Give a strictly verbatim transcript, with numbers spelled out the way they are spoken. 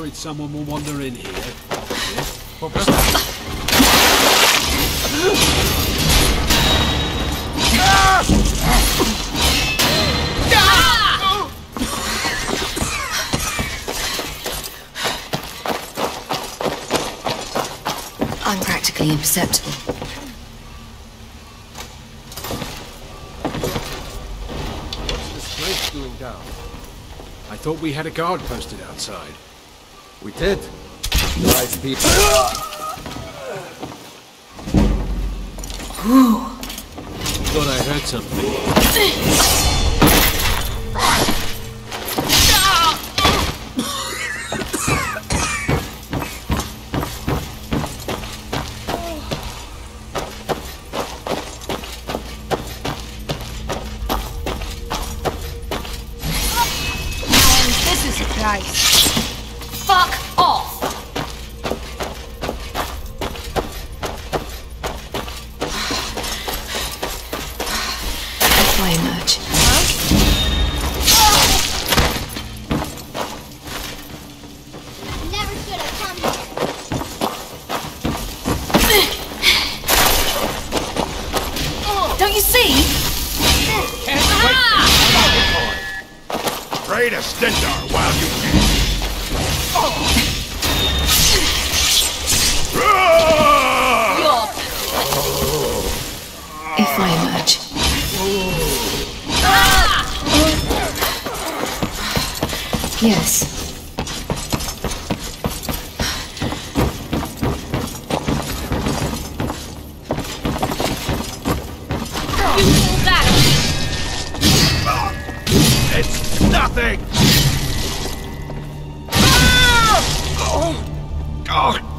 worried someone will wander in here. Yeah? What was that? I'm practically imperceptible. What's this place doing down? I thought we had a guard posted outside. We did. Nice people. Thought I heard something. Fuck off! If I emerge. Never should have come here. Don't you see? Can't wait Ah! Pray to Stendarr while you can. If I emerge. Yes. It's nothing! Oh!